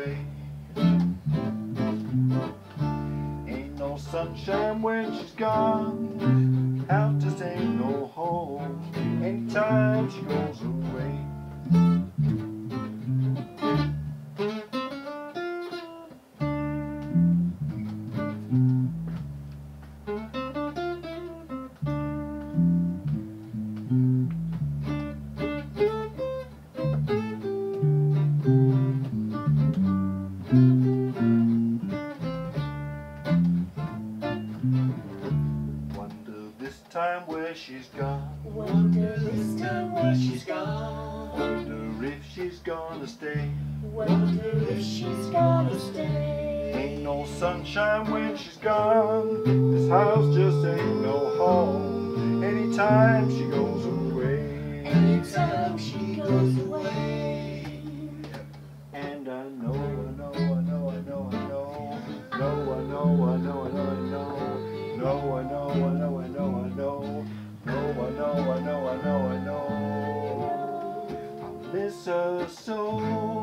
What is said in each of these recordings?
away. Ain't no sunshine when she's gone. House just ain't no home anytime she goes away. Time where she's gone. Wonder this time where she's gone. Wonder if she's gonna stay. Wonder if she's gonna stay. Ain't no sunshine when she's gone. This house just ain't no home anytime she goes away. Anytime she goes away. And I know, I know, I know, I know, I know. No, I know, I know, I know, I know. No, I know, I know, I know, I know. No, I know, I know, I know, I know. I miss her so.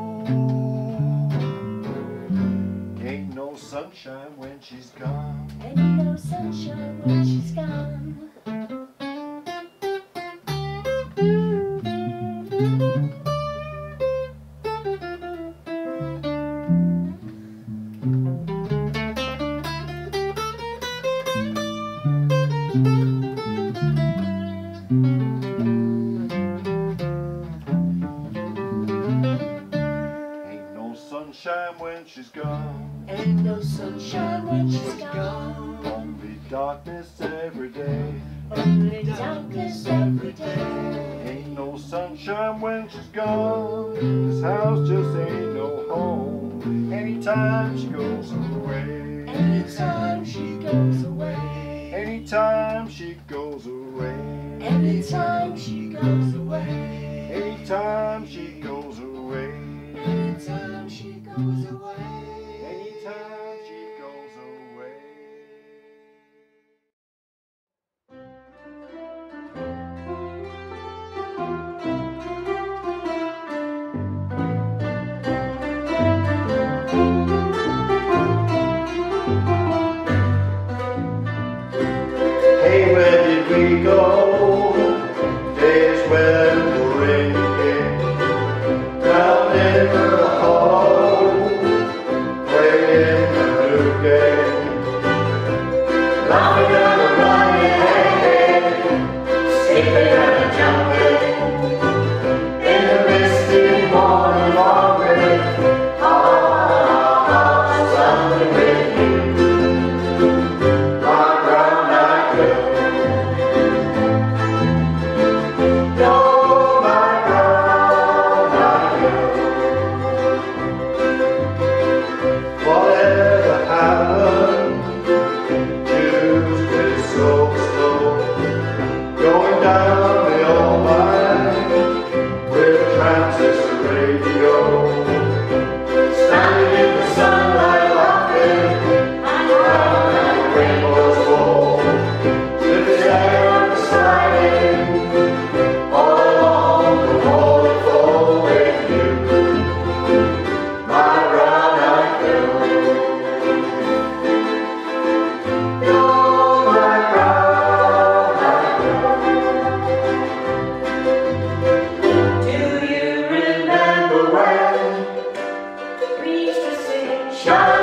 Ain't no sunshine when she's gone. Ain't no sunshine when she's gone. Sunshine when she's gone. Ain't no sunshine when she's gone. Only darkness every day. Only darkness every day. Ain't no sunshine when she's gone. This house just ain't no home anytime she goes away. Anytime she goes away. Anytime she goes away. Anytime she goes away. Anytime she goes away. Anytime she goes away. Anytime she goes away. Hey, where did we go? Days when the rain came down in the hollow, playing a new game, laughing and running, skipping and jumping in the misty morning morning. Something with you, my brown-eyed girl. You're my brown-eyed girl. Whatever happened, Tuesday so slow, going down the old line with a transistor radio, standing in the sunlight laughing around rainbow's wall, with the air sliding all along the waterfall with you, my brown-eyed girl. You're my brown-eyed girl. Do you remember when we used to sing? Shine